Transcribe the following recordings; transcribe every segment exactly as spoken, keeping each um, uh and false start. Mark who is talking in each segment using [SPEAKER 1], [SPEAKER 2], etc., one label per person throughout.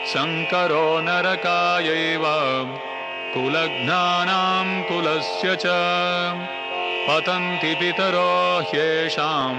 [SPEAKER 1] शंकरो नरकायैव कुलघ्नानां कुलस्य च पतन्ति पितरो ह्येषां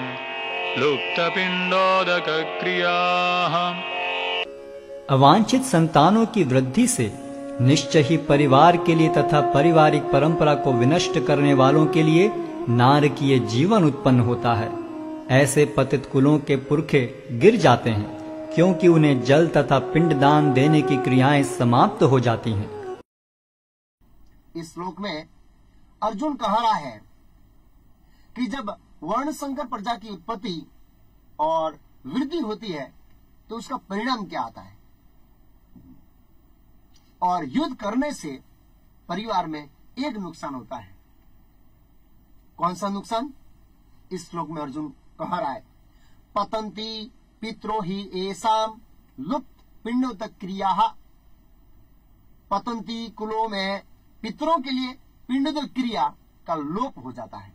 [SPEAKER 1] लुप्तपिण्डोदकक्रियाः।
[SPEAKER 2] अवांछित संतानों की वृद्धि से निश्चय ही परिवार के लिए तथा पारिवारिक परंपरा को विनष्ट करने वालों के लिए नारकीय जीवन उत्पन्न होता है। ऐसे पतित कुलों के पुरखे गिर जाते हैं क्योंकि उन्हें जल तथा पिंडदान देने की क्रियाएं समाप्त हो जाती हैं।
[SPEAKER 3] इस श्लोक में अर्जुन कह रहा है कि जब वर्ण संकर प्रजा की उत्पत्ति और वृद्धि होती है तो उसका परिणाम क्या आता है, और युद्ध करने से परिवार में एक नुकसान होता है। कौन सा नुकसान? इस श्लोक में अर्जुन कह रहा है, पतंती पित्रो ही एसाम लुप्त पिंडोदक क्रिया। पतंती कुलों में पितरों के लिए पिंडोदक क्रिया का लोप हो जाता है,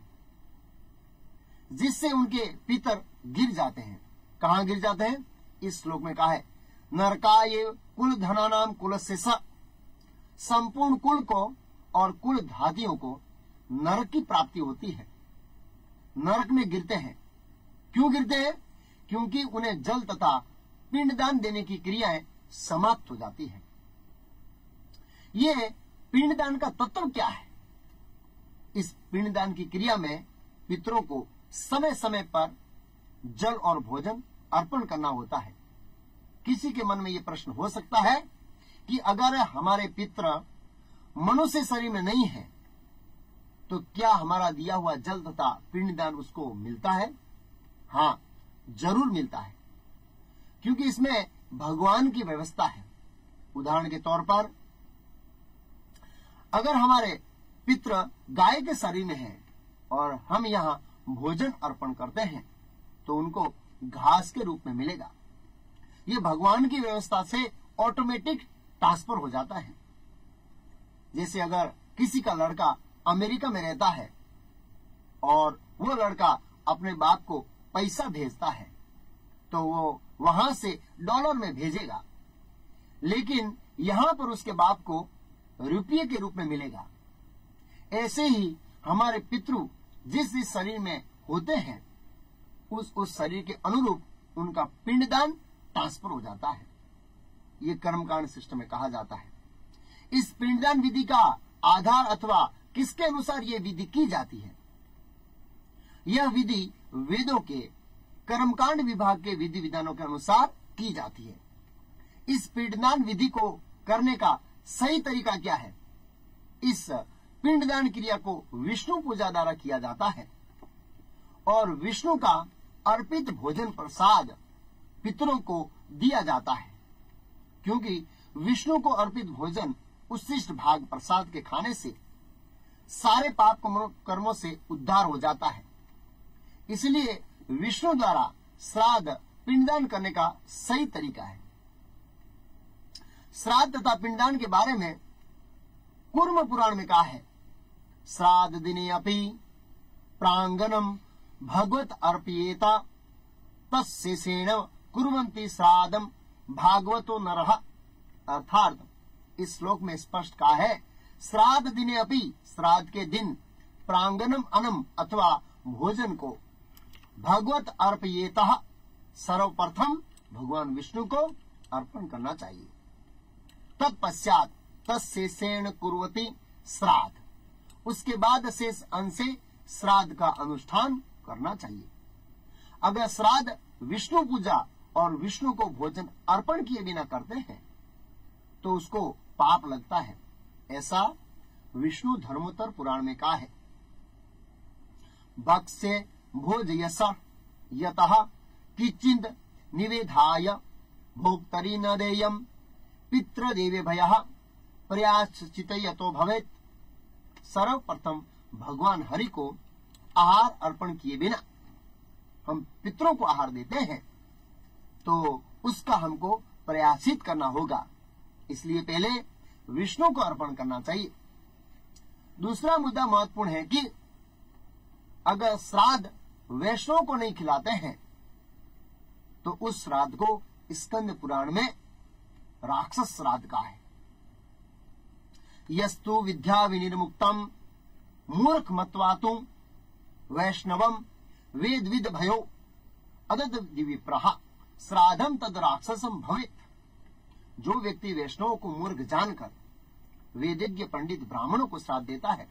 [SPEAKER 3] जिससे उनके पितर गिर जाते हैं। कहां गिर जाते हैं? इस श्लोक में कहा है, नरकाय कुल धनानाम कुलस्य स। संपूर्ण कुल को और कुल धातियों को नरक की प्राप्ति होती है, नरक में गिरते हैं। क्यों गिरते हैं? क्योंकि उन्हें जल तथा पिंडदान देने की क्रियाएं समाप्त हो जाती है। ये पिंडदान का तत्व क्या है? इस पिंडदान की क्रिया में पितरों को समय समय पर जल और भोजन अर्पण करना होता है। किसी के मन में यह प्रश्न हो सकता है कि अगर हमारे पितर मनुष्य शरीर में नहीं है तो क्या हमारा दिया हुआ जल तथा पिंडदान उसको मिलता है? हाँ, जरूर मिलता है, क्योंकि इसमें भगवान की व्यवस्था है। उदाहरण के तौर पर अगर हमारे पितर गाय के शरीर में है और हम यहाँ भोजन अर्पण करते हैं तो उनको घास के रूप में मिलेगा। ये भगवान की व्यवस्था से ऑटोमेटिक ट्रांसफर हो जाता है। जैसे अगर किसी का लड़का अमेरिका में रहता है और वो लड़का अपने बाप को पैसा भेजता है तो वो वहां से डॉलर में भेजेगा, लेकिन यहां पर उसके बाप को रुपये के रूप में मिलेगा। ऐसे ही हमारे पितृ जिस जिस शरीर में होते हैं उस उस शरीर के अनुरूप उनका पिंडदान ट्रांसफर हो जाता है। ये कर्मकांड सिस्टम में कहा जाता है। इस पिंडदान विधि का आधार अथवा किसके अनुसार यह विधि की जाती है? यह विधि वेदों के कर्मकांड विभाग के विधि विधानों के अनुसार की जाती है। इस पिंडदान विधि को करने का सही तरीका क्या है? इस पिंडदान क्रिया को विष्णु पूजा द्वारा किया जाता है और विष्णु का अर्पित भोजन प्रसाद पितरों को दिया जाता है, क्योंकि विष्णु को अर्पित भोजन उच्छिष्ट भाग प्रसाद के खाने से सारे पाप कर्मों से उद्धार हो जाता है। इसलिए विष्णु द्वारा श्राद्ध पिंडदान करने का सही तरीका है। श्राद्ध तथा पिंडदान के बारे में कूर्म पुराण में कहा है, श्राद्ध दिने अपि प्रांगणम भगवत अर्पयेता तत्शेषेण कुर्वन्ति श्राद्धम भागवतो नरः। अर्थात इस श्लोक में स्पष्ट कहा है, श्राद्ध दिने अपि, श्राद्ध के दिन, प्रांगणम अनम अथवा भोजन को भगवत अर्पयेतः, सर्वप्रथम भगवान विष्णु को अर्पण करना चाहिए। तत्पश्चात तत्शेषेण कुर्वति श्राद्ध, उसके बाद शेष अंश से श्राद्ध का अनुष्ठान करना चाहिए। अगर श्राद्ध विष्णु पूजा और विष्णु को भोजन अर्पण किए बिना करते हैं तो उसको पाप लगता है, ऐसा विष्णु धर्मोत्तर पुराण में कहा है। भक्ष्य भोजयस यतः किंचिद निवेधाय भोक्तरी न देयम पितृदेवे भयः प्रयाश्चित यतो भवेत्। सर्वप्रथम भगवान हरि को आहार अर्पण किए बिना हम पितरों को आहार देते हैं तो उसका हमको प्रयासित करना होगा। इसलिए पहले विष्णु को अर्पण करना चाहिए। दूसरा मुद्दा महत्वपूर्ण है कि अगर श्राद्ध वैष्णव को नहीं खिलाते हैं तो उस श्राद्ध को स्कंद पुराण में राक्षस श्राद्ध का है। यस्तु विद्या विनिर्मुक्तम मूर्ख मत्वातु वैष्णवम वेद विद भयो अदद विप्रहा श्राद्धम तद राक्षसम भवेत। जो व्यक्ति वैष्णवों को मूर्ख जानकर वेदिज्ञ पंडित ब्राह्मणों को श्राद्ध देता है,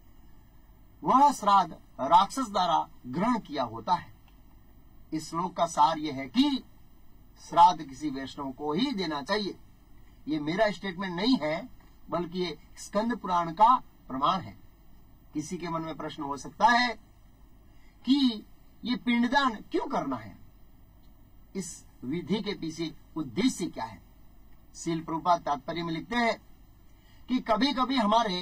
[SPEAKER 3] वह श्राद्ध राक्षस द्वारा ग्रहण किया होता है। इस श्लोक का सार यह है कि श्राद्ध किसी वैष्णव को ही देना चाहिए। ये मेरा स्टेटमेंट नहीं है, बल्कि ये स्कंद पुराण का प्रमाण है। किसी के मन में प्रश्न हो सकता है कि ये पिंडदान क्यों करना है, इस विधि के पीछे उद्देश्य क्या है। श्रील प्रभुपाद तात्पर्य में लिखते हैं कि कभी कभी हमारे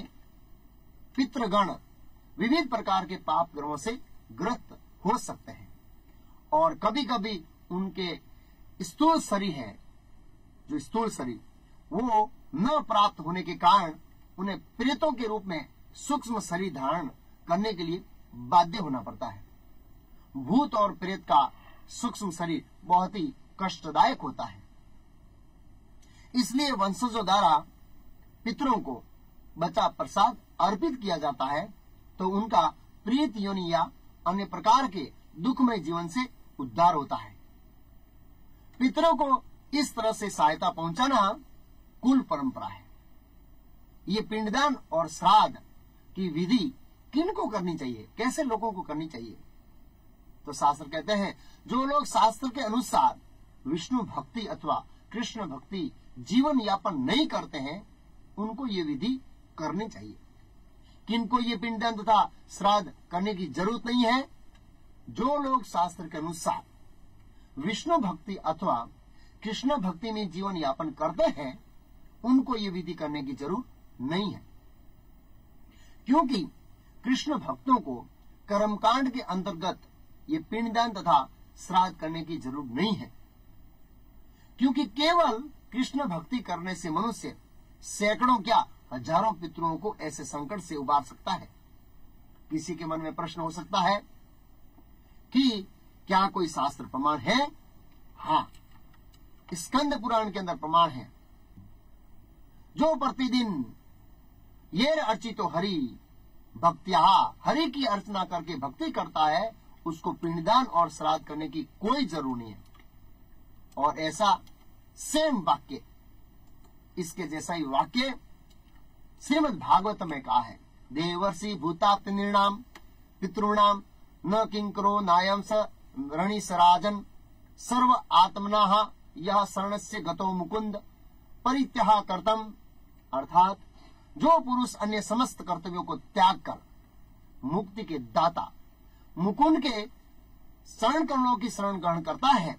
[SPEAKER 3] पितृगण विविध प्रकार के पाप कर्मों से ग्रस्त हो सकते हैं और कभी कभी उनके स्थूल शरीर है, जो स्थूल शरीर वो न प्राप्त होने के कारण उन्हें प्रेतों के रूप में सूक्ष्म शरीर धारण करने के लिए बाध्य होना पड़ता है। भूत और प्रेत का सूक्ष्म शरीर बहुत ही कष्टदायक होता है। इसलिए वंशजों द्वारा पितरों को बचा प्रसाद अर्पित किया जाता है तो उनका प्रेत योनि या अन्य प्रकार के दुखमय जीवन से उद्धार होता है। पितरों को इस तरह से सहायता पहुंचाना कुल परंपरा है। ये पिंडदान और श्राद्ध की विधि किनको करनी चाहिए, कैसे लोगों को करनी चाहिए? तो शास्त्र कहते हैं जो लोग शास्त्र के अनुसार विष्णु भक्ति अथवा कृष्ण भक्ति जीवन यापन नहीं करते हैं, उनको ये विधि करनी चाहिए। किनको ये पिंडदान तथा श्राद्ध करने की जरूरत नहीं है? जो लोग शास्त्र के अनुसार विष्णु भक्ति अथवा कृष्ण भक्ति में जीवन यापन करते हैं, उनको ये विधि करने की जरूरत नहीं है, क्योंकि कृष्ण भक्तों को कर्मकांड के अंतर्गत ये पिंडदान तथा श्राद्ध करने की जरूरत नहीं है, क्योंकि केवल कृष्ण भक्ति करने से मनुष्य सैकड़ों क्या हजारों पितरों को ऐसे संकट से उबार सकता है। किसी के मन में प्रश्न हो सकता है कि क्या कोई शास्त्र प्रमाण है? हाँ, स्कंद पुराण के अंदर प्रमाण है। जो प्रतिदिन ये अर्चितो हरि भक्त्या हरि की अर्चना करके भक्ति करता है, उसको पिंडदान और श्राद्ध करने की कोई जरूरत नहीं है। और ऐसा सेम वाक्य, इसके जैसा ही वाक्य श्रीमद् भागवत में कहा है, देवर्षि भूताप्त निर्णाम पितॄणाम न किंकरो नायम स रणि सराजन सर्व आत्मना यह शरणस्य गतो मुकुंद परित्याह कर्तम। अर्थात जो पुरुष अन्य समस्त कर्तव्यों को त्याग कर मुक्ति के दाता मुकुंद के शरण कमलों की शरण ग्रहण करता है,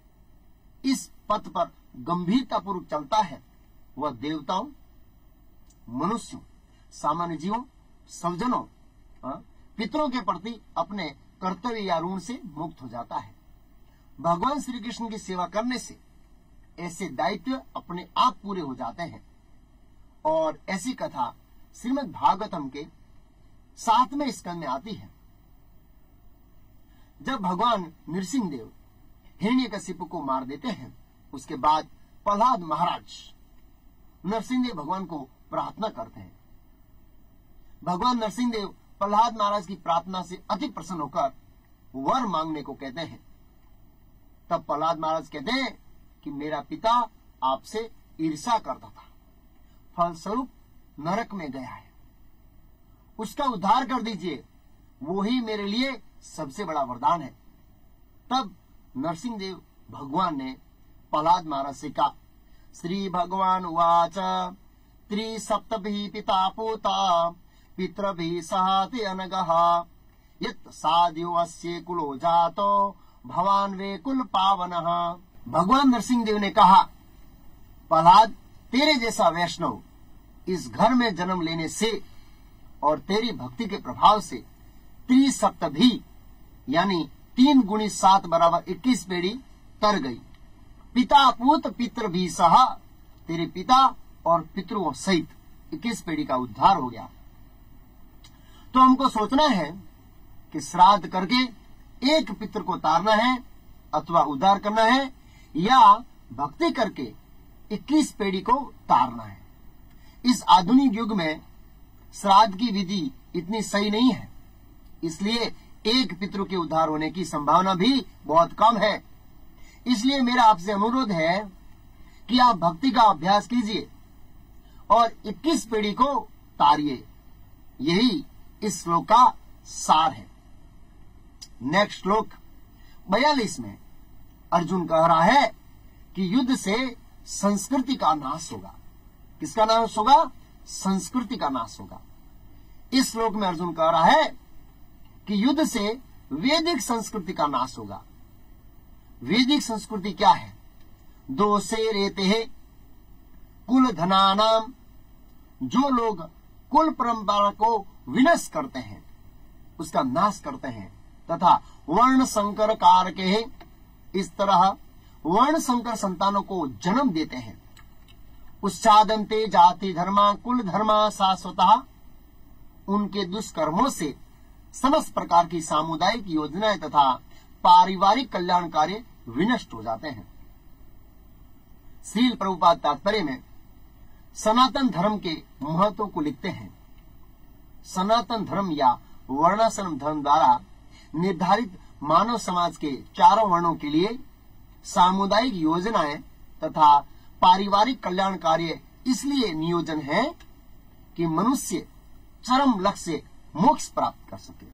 [SPEAKER 3] इस पथ पर गंभीरता पूर्वक चलता है, वह देवताओं, मनुष्यों, सामान्य जीवों, सज्जनों, पितरों के प्रति अपने कर्तव्य या ऋण से मुक्त हो जाता है। भगवान श्री कृष्ण की सेवा करने से ऐसे दायित्व अपने आप पूरे हो जाते हैं। और ऐसी कथा श्रीमद् भागवतम के सातवें स्कंद में आती है। जब भगवान नृसिंह देव हिरण्यकशिपु को मार देते हैं, उसके बाद प्रहलाद महाराज नरसिंह देव भगवान को प्रार्थना करते हैं। भगवान नरसिंह देव प्रहलाद महाराज की प्रार्थना से अति प्रसन्न होकर वर मांगने को कहते हैं। तब प्रहलाद महाराज कहते हैं कि मेरा पिता आपसे ईर्ष्या करता था, फलस्वरूप नरक में गया है, उसका उद्धार कर दीजिए, वो ही मेरे लिए सबसे बड़ा वरदान है। तब नरसिंह देव भगवान ने प्रहलाद महाराज से कहा, श्री भगवान उवाच त्रिसप्तभिः पिता पोता पितृभिः सहाति अनगः यत् साध्यो अस्य कुलो जातो भवान वे कुल पावनः। भगवान नरसिंह देव ने कहा, प्रहलाद, तेरे जैसा वैष्णव इस घर में जन्म लेने से और तेरी भक्ति के प्रभाव से त्रिसप्तभी यानी तीन गुणी सात बराबर इक्कीस पीढ़ी तर गई। पिता पूत पितृ भी सहा, तेरे पिता और पितरों सहित इक्कीस पीढ़ी का उद्धार हो गया। तो हमको सोचना है कि श्राद्ध करके एक पितृ को तारना है अथवा उद्धार करना है, या भक्ति करके इक्कीस पीढ़ी को तारना है। इस आधुनिक युग में श्राद्ध की विधि इतनी सही नहीं है, इसलिए एक पितृ के उद्धार होने की संभावना भी बहुत कम है। इसलिए मेरा आपसे अनुरोध है कि आप भक्ति का अभ्यास कीजिए और इक्कीस पीढ़ी को तारिए। यही इस श्लोक का सार है। नेक्स्ट श्लोक बयालीस में अर्जुन कह रहा है कि युद्ध से संस्कृति का नाश होगा। किसका नाश होगा? संस्कृति का नाश होगा। इस श्लोक में अर्जुन कह रहा है कि युद्ध से वैदिक संस्कृति का नाश होगा। वैदिक संस्कृति क्या है? दो से रेते है कुल धनानाम, जो लोग कुल परंपरा को विनष्ट करते हैं, उसका नाश करते हैं, तथा वर्ण संकर कारक है, इस तरह वर्ण संकर संतानों को जन्म देते हैं। उच्चादंते जाति धर्मा कुल धर्मा शाश्वतः, उनके दुष्कर्मों से समस्त प्रकार की सामुदायिक योजनाएं तथा पारिवारिक कल्याण कार्य विनष्ट हो जाते हैं। श्रील प्रभुपाद तात्पर्य में सनातन धर्म के महत्व को लिखते हैं। सनातन धर्म या वर्णाश्रम धर्म द्वारा निर्धारित मानव समाज के चारों वर्णों के लिए सामुदायिक योजनाएं तथा पारिवारिक कल्याण कार्य इसलिए नियोजन है कि मनुष्य चरम लक्ष्य मोक्ष प्राप्त कर सके।